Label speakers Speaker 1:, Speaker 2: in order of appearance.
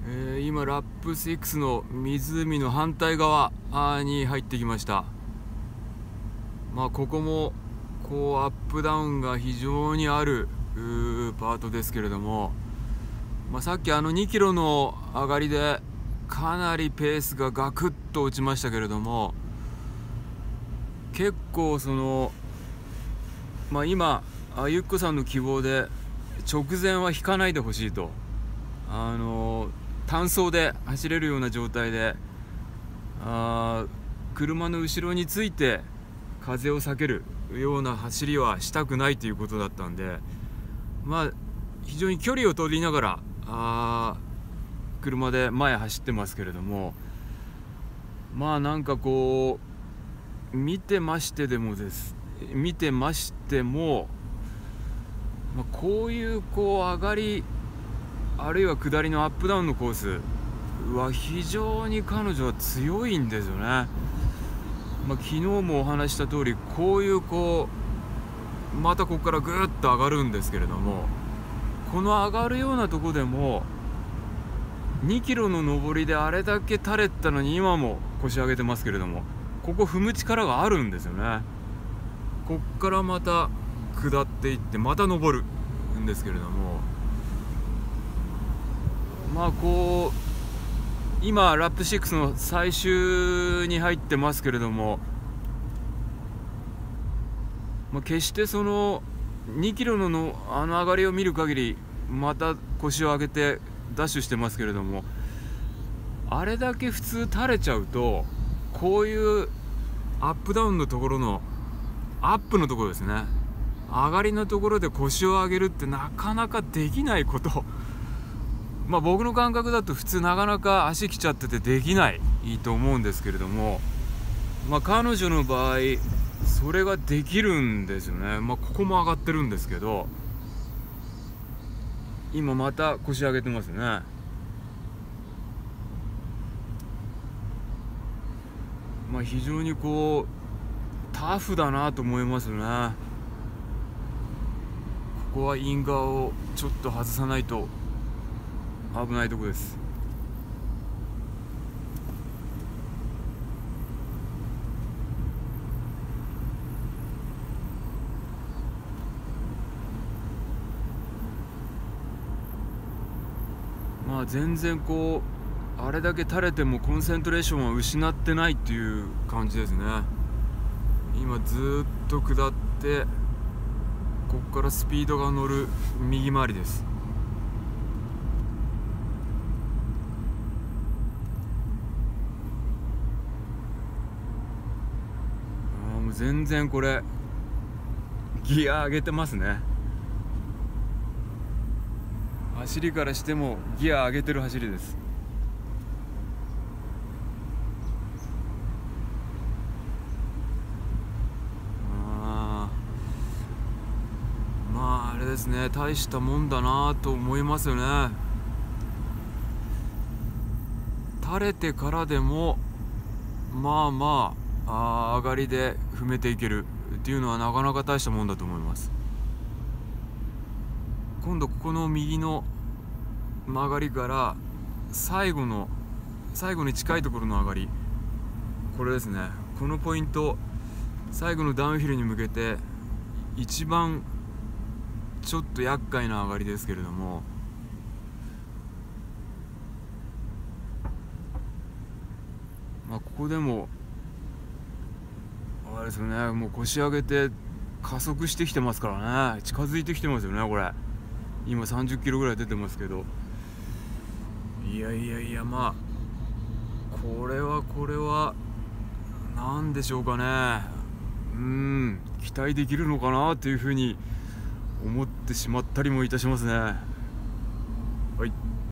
Speaker 1: 今ラップ6の湖の反対側に入ってきました。ここもこうアップダウンが非常にあるパートですけれども、さっき2キロの上がりでかなりペースがガクッと落ちましたけれども、結構今ゆっこさんの希望で直前は引かないでほしいと、単走で走れるような状態で車の後ろについて風を避けるような走りはしたくないということだったんで、非常に距離を取りながら車で前走ってますけれども、なんかこう見てましてもこういう上がりあるいは下りのアップダウンのコースは非常に彼女は強いんですよね。昨日もお話した通り、こういうまたここからぐーっと上がるんですけれども、この上がるようなとこでも2キロの上りであれだけ垂れたのに今も腰上げてますけれども、ここ踏む力があるんですよね。こっからまた下っていってまた上るんですけれども、今ラップ6の最終に入ってますけれども、決して2キロの上がりを見る限りまた腰を上げてダッシュしてますけれども、あれだけ普通垂れちゃうと、こういうアップダウンのところのアップのところですね、上がりのところで腰を上げるってなかなかできないこと、僕の感覚だと普通なかなか足きちゃっててできないと思うんですけれども、彼女の場合それができるんですよね。ここも上がってるんですけど、今また腰上げてますね。非常にタフだなと思いますね。ここはイン側をちょっと外さないと危ないとこです。全然あれだけ垂れてもコンセントレーションは失ってないっていう感じですね。今ずっと下って、ここからスピードが乗る右回りです。もう全然これギア上げてますね。走りからしてもギア上げてる走りです。あれですね、大したもんだなと思いますよね。垂れてからでも上がりで踏めていけるっていうのはなかなか大したもんだと思います。今度ここの右の曲がりから最後に近いところの上がり、これですね、このポイント、最後のダウンヒルに向けて一番ちょっと厄介な上がりですけれども、ここでもあれですよね、もう腰上げて加速してきてますからね。近づいてきてますよね。これ今30キロぐらい出てますけど、いやこれは何でしょうかね。期待できるのかなというふうに思ってしまったりもいたしますね。はい。